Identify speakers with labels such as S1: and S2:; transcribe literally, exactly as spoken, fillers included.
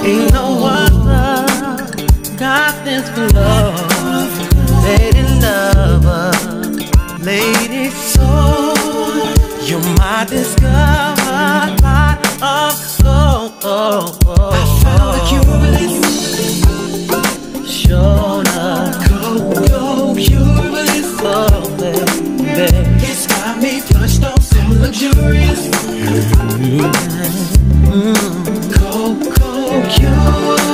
S1: Ain't no other got this love, lady lover, lady soul. You're my discovered pot of gold. I found the cure for this. Sure enough, cocoa cure for this. Oh, baby, it's got me flushed off some luxurious. Mm-hmm. Cocoa cure.